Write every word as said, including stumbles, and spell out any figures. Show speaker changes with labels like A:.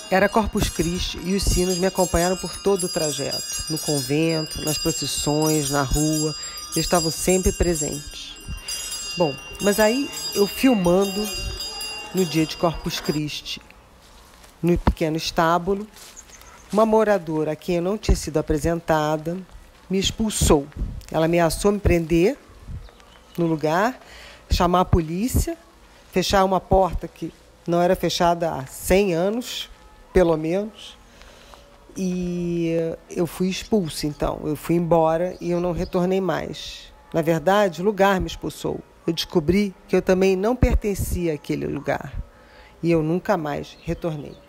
A: Era Corpus Christi e os sinos me acompanharam por todo o trajeto, no convento, nas procissões, na rua, eles estavam sempre presentes. Bom, mas aí eu filmando no dia de Corpus Christi, no pequeno estábulo, uma moradora a quem eu não tinha sido apresentada me expulsou. Ela ameaçou me prender no lugar, chamar a polícia, fechar uma porta que não era fechada há cem anos, pelo menos, e eu fui expulsa, então. Eu fui embora e eu não retornei mais. Na verdade, o lugar me expulsou. Eu descobri que eu também não pertencia àquele lugar e eu nunca mais retornei.